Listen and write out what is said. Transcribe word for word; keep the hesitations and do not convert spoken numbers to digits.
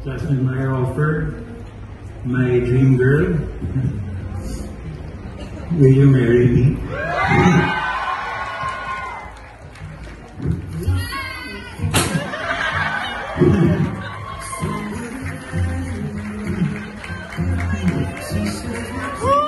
Jasmine, my offer, my dream girl. Will you marry me? Woo!